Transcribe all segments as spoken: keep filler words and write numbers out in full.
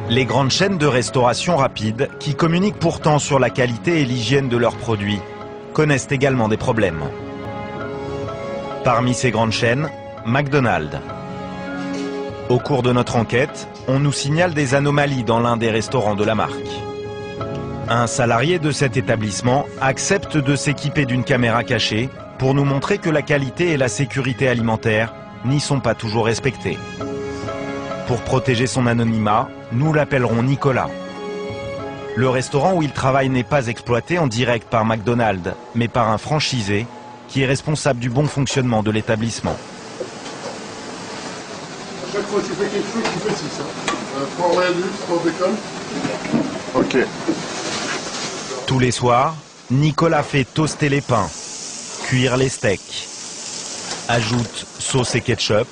Les grandes chaînes de restauration rapide, qui communiquent pourtant sur la qualité et l'hygiène de leurs produits, connaissent également des problèmes. Parmi ces grandes chaînes, McDonald's. Au cours de notre enquête, on nous signale des anomalies dans l'un des restaurants de la marque. Un salarié de cet établissement accepte de s'équiper d'une caméra cachée pour nous montrer que la qualité et la sécurité alimentaire n'y sont pas toujours respectées. Pour protéger son anonymat, nous l'appellerons Nicolas. Le restaurant où il travaille n'est pas exploité en direct par McDonald's, mais par un franchisé qui est responsable du bon fonctionnement de l'établissement. Chaque fois que tu fais quelque chose, tu fais six. Hein. Euh, trois réadultes, trois bécones. Ok. Tous les soirs, Nicolas fait toaster les pains, cuire les steaks, ajoute sauce et ketchup,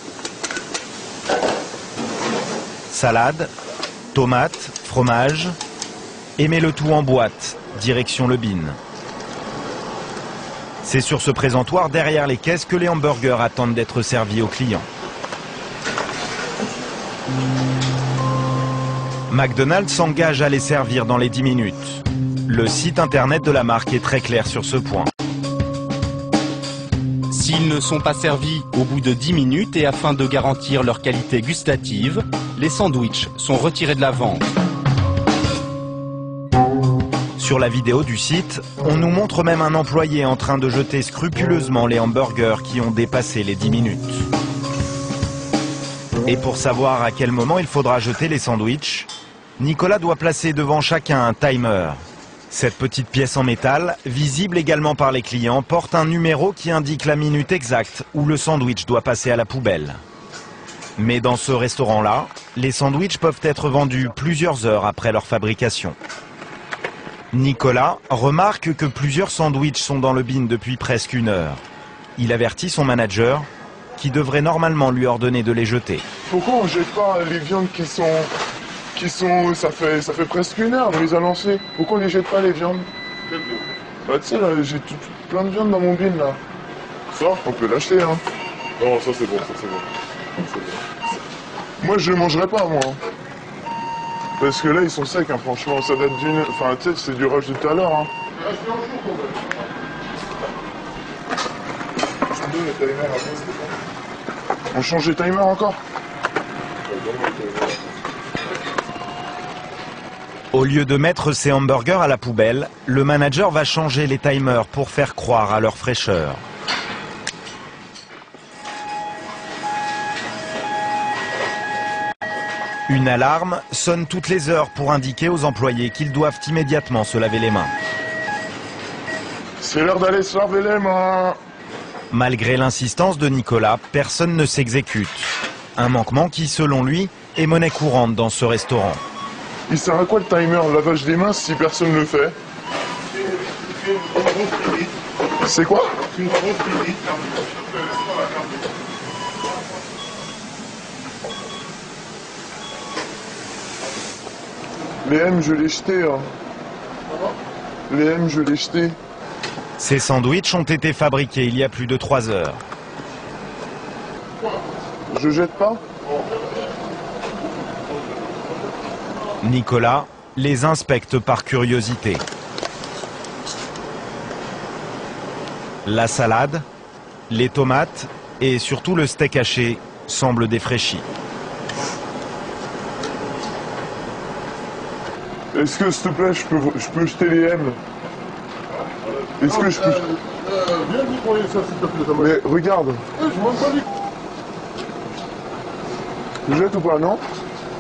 salade, tomates, fromage, et met le tout en boîte, direction le bin. C'est sur ce présentoir derrière les caisses que les hamburgers attendent d'être servis aux clients. McDonald's s'engage à les servir dans les dix minutes. Le site internet de la marque est très clair sur ce point. S'ils ne sont pas servis au bout de dix minutes et afin de garantir leur qualité gustative, les sandwichs sont retirés de la vente. Sur la vidéo du site, on nous montre même un employé en train de jeter scrupuleusement les hamburgers qui ont dépassé les dix minutes. Et pour savoir à quel moment il faudra jeter les sandwichs, Nicolas doit placer devant chacun un timer. Cette petite pièce en métal, visible également par les clients, porte un numéro qui indique la minute exacte où le sandwich doit passer à la poubelle. Mais dans ce restaurant-là, les sandwichs peuvent être vendus plusieurs heures après leur fabrication. Nicolas remarque que plusieurs sandwichs sont dans le bin depuis presque une heure. Il avertit son manager, qui devrait normalement lui ordonner de les jeter. Pourquoi on jette pas les viandes qui sont... qui sont... ça fait, ça fait presque une heure, on les a lancées. Pourquoi on les jette pas, les viandes? Bah tu sais, là, j'ai tout, plein de viande dans mon bin, là. Ça, on peut l'acheter, hein. Non, ça c'est bon, ça c'est bon. bon. Moi, je le mangerai pas, moi. Parce que là, ils sont secs, hein, franchement. Ça date d'une... Enfin, tu sais, c'est du rush de tout à l'heure, hein. On change les timers encore? Au lieu de mettre ces hamburgers à la poubelle, le manager va changer les timers pour faire croire à leur fraîcheur. Une alarme sonne toutes les heures pour indiquer aux employés qu'ils doivent immédiatement se laver les mains. C'est l'heure d'aller se laver les mains. Malgré l'insistance de Nicolas, personne ne s'exécute. Un manquement qui, selon lui, est monnaie courante dans ce restaurant. Il sert à quoi le timer, le lavage des mains, si personne ne le fait? C'est quoi? Les M, je l'ai jeté. Hein. Les M, je l'ai jeté. Ces sandwichs ont été fabriqués il y a plus de trois heures. Je jette pas? Nicolas les inspecte par curiosité. La salade, les tomates et surtout le steak haché semblent défraîchis. Est-ce que, s'il te plaît, je peux, je peux jeter les M? Est-ce que je peux... Euh, viens nettoyer ça, s'il te plaît. Mais regarde. Je m'en bats les... Je jette ou pas, non?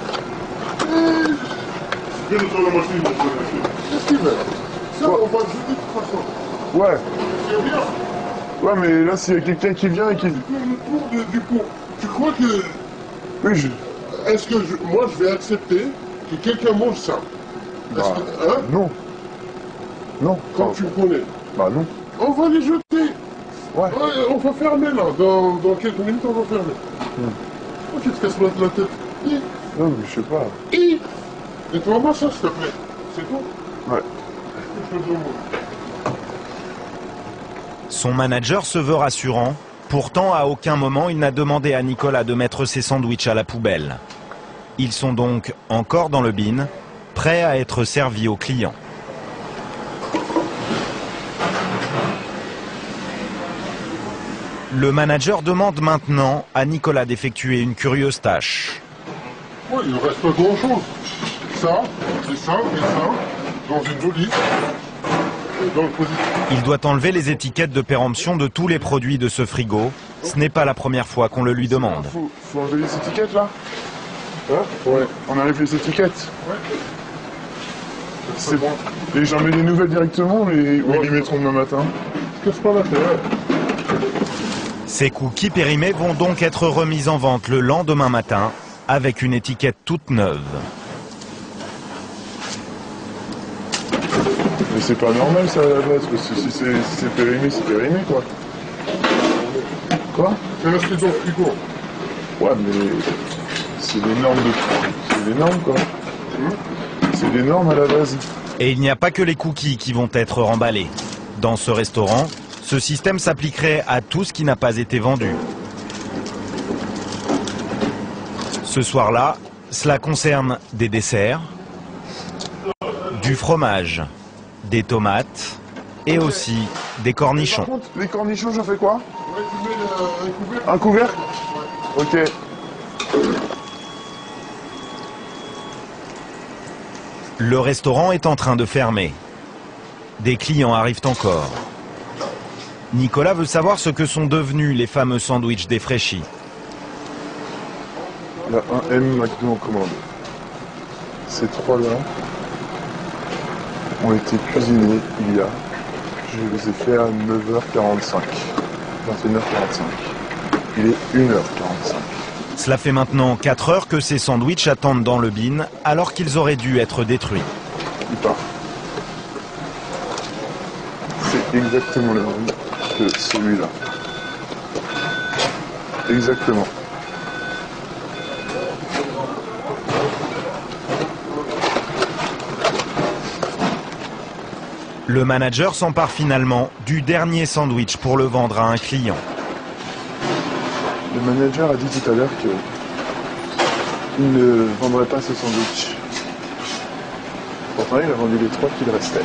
Viens nettoyer la machine, monsieur. Qu'est-ce qu'il veut? Ça, on va le jeter de toute façon. Ouais. C'est bien. Ouais, mais là, s'il y a quelqu'un qui vient et qui... Tu fais le tour de- du pot. Tu crois que... Oui, je... Est-ce que je... moi, je vais accepter que quelqu'un mange ça? Est-ce Bah, que... Hein? non. Non. Comme tu me connais. Bah non. On va les jeter. Ouais. Ouais, on va fermer, là. Dans, dans quelques minutes, on va fermer. Hmm. Oh, tu te casses la la tête. Hi, Non, mais je sais pas. hi. Nettoie-moi ça, s'il te plaît. C'est tout? Ouais. Je te demande. Son manager se veut rassurant. Pourtant, à aucun moment, il n'a demandé à Nicolas de mettre ses sandwichs à la poubelle. Ils sont donc encore dans le bin, prêts à être servis aux clients. Le manager demande maintenant à Nicolas d'effectuer une curieuse tâche. Ouais, il ne reste pas grand chose. Ça, c'est ça, et ça, dans une valise, et dans le positif. Il doit enlever les étiquettes de péremption de tous les produits de ce frigo. Ce n'est pas la première fois qu'on le lui demande. Faut, faut enlever les étiquettes là. Hein? Ouais. On enlève les étiquettes. Ouais. C'est bon. Et j'en mets des nouvelles directement, mais où ils les mettront demain matin. Casse pas la tête. Ces cookies périmés vont donc être remis en vente le lendemain matin avec une étiquette toute neuve. Mais c'est pas normal ça à la base, parce que si c'est si c'est périmé, c'est périmé quoi. Quoi? C'est resté dans le frigo. Ouais mais c'est des normes de. C'est des normes quoi. C'est des normes à la base. Et il n'y a pas que les cookies qui vont être remballés. Dans ce restaurant, ce système s'appliquerait à tout ce qui n'a pas été vendu. Ce soir-là, cela concerne des desserts, du fromage, des tomates et aussi des cornichons. Par contre, les cornichons, j'en fais quoi? Ouais, tu mets le- un couvercle. Un couvercle? Ok. Le restaurant est en train de fermer. Des clients arrivent encore. Nicolas veut savoir ce que sont devenus les fameux sandwichs défraîchis. Il y a un M McDo en commande. Ces trois-là ont été cuisinés il y a. Je les ai faits à neuf heures quarante-cinq. vingt et une heures quarante-cinq. Il est une heure quarante-cinq. Cela fait maintenant quatre heures que ces sandwichs attendent dans le bin alors qu'ils auraient dû être détruits. Il part. C'est exactement le même que celui-là. Exactement. Le manager s'empare finalement du dernier sandwich pour le vendre à un client. Le manager a dit tout à l'heure qu'il ne vendrait pas ce sandwich. Pourtant, il a vendu les trois qu'il restait.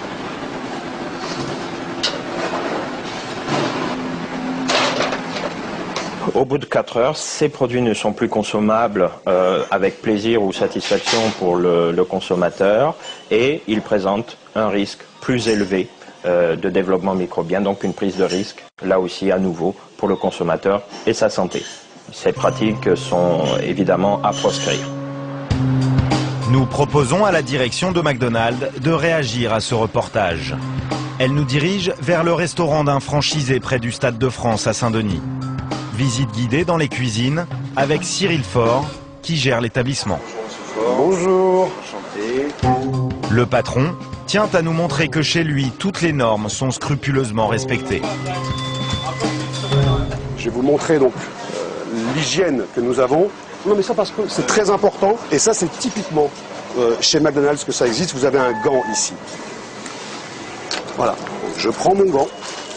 Au bout de quatre heures, ces produits ne sont plus consommables euh, avec plaisir ou satisfaction pour le, le consommateur et ils présentent un risque plus élevé euh, de développement microbien, donc une prise de risque, là aussi à nouveau, pour le consommateur et sa santé. Ces pratiques sont évidemment à proscrire. Nous proposons à la direction de McDonald's de réagir à ce reportage. Elle nous dirige vers le restaurant d'un franchisé près du Stade de France à Saint-Denis. Visite guidée dans les cuisines avec Cyril Faure qui gère l'établissement. Bonjour. Le patron tient à nous montrer que chez lui, toutes les normes sont scrupuleusement respectées. Je vais vous montrer donc euh, l'hygiène que nous avons. Non mais ça parce que c'est très important et ça c'est typiquement euh, chez McDonald's que ça existe. Vous avez un gant ici. Voilà. Donc, je prends mon gant.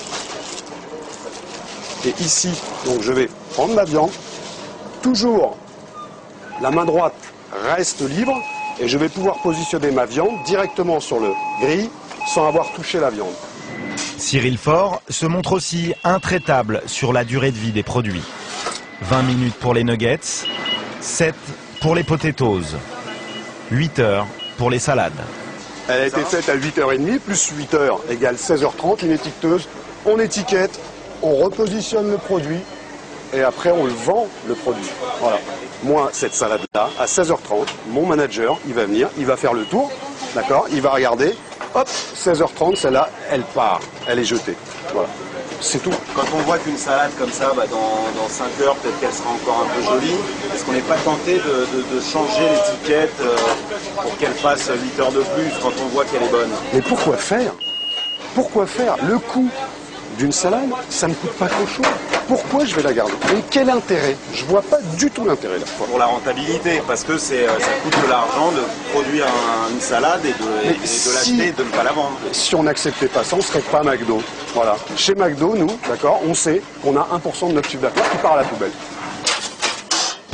Et ici, donc je vais prendre ma viande. Toujours, la main droite reste libre et je vais pouvoir positionner ma viande directement sur le grill sans avoir touché la viande. Cyril Faure se montre aussi intraitable sur la durée de vie des produits. vingt minutes pour les nuggets, sept pour les potatoes, huit heures pour les salades. Elle a été faite à huit heures trente, plus huit heures égale seize heures trente, une étiqueteuse. On étiquette, on repositionne le produit et après on le vend, le produit. Voilà. Moi, cette salade-là, à seize heures trente, mon manager, il va venir, il va faire le tour, d'accord, il va regarder, hop, seize heures trente, celle-là, elle part, elle est jetée. Voilà. C'est tout. Quand on voit qu'une salade comme ça, bah dans, dans cinq heures, peut-être qu'elle sera encore un peu jolie, est-ce qu'on n'est pas tenté de, de, de changer l'étiquette euh, pour qu'elle fasse huit heures de plus quand on voit qu'elle est bonne? Mais pourquoi faire? Pourquoi faire? Le coût d'une salade, ça ne coûte pas grand-chose. Pourquoi je vais la garder? Et quel intérêt? Je vois pas du tout l'intérêt là. Pour la rentabilité, parce que c'est, ça coûte de l'argent de produire un, une salade et de, et de si, l'acheter et de ne pas la vendre. Si on n'acceptait pas ça, on ne serait pas McDo. Voilà. Chez McDo, nous, d'accord, on sait qu'on a un pour cent de notre chiffre d'affaires qui part à la poubelle.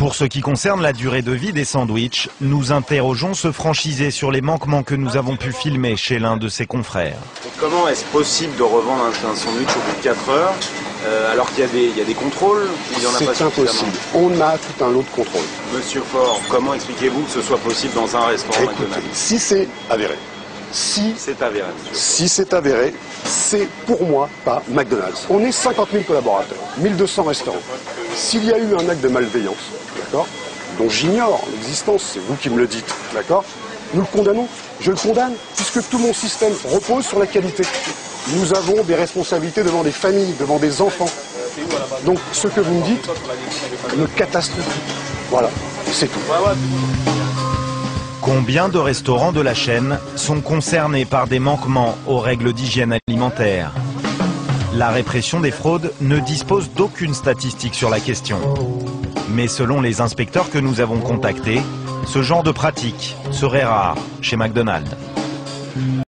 Pour ce qui concerne la durée de vie des sandwichs, nous interrogeons ce franchisé sur les manquements que nous avons pu filmer chez l'un de ses confrères. Comment est-ce possible de revendre un, un sandwich au bout de quatre heures euh, alors qu'il y, y a des contrôles ou il y en a pas C'est impossible. On a tout un lot de contrôle. Monsieur Faure, comment expliquez-vous que ce soit possible dans un restaurant Écoutez, McDonald's? si c'est avéré, si C'est avéré, monsieur. Si c'est avéré, c'est pour moi pas McDonald's. On est cinquante mille collaborateurs, mille deux cents restaurants. S'il y a eu un acte de malveillance, d'accord, dont j'ignore l'existence, c'est vous qui me le dites, d'accord, nous le condamnons. Je le condamne, puisque tout mon système repose sur la qualité. Nous avons des responsabilités devant des familles, devant des enfants. Donc ce que vous me dites me catastrophe. Voilà, c'est tout. Combien de restaurants de la chaîne sont concernés par des manquements aux règles d'hygiène alimentaire? La répression des fraudes ne dispose d'aucune statistique sur la question. Mais selon les inspecteurs que nous avons contactés, ce genre de pratique serait rare chez McDonald's.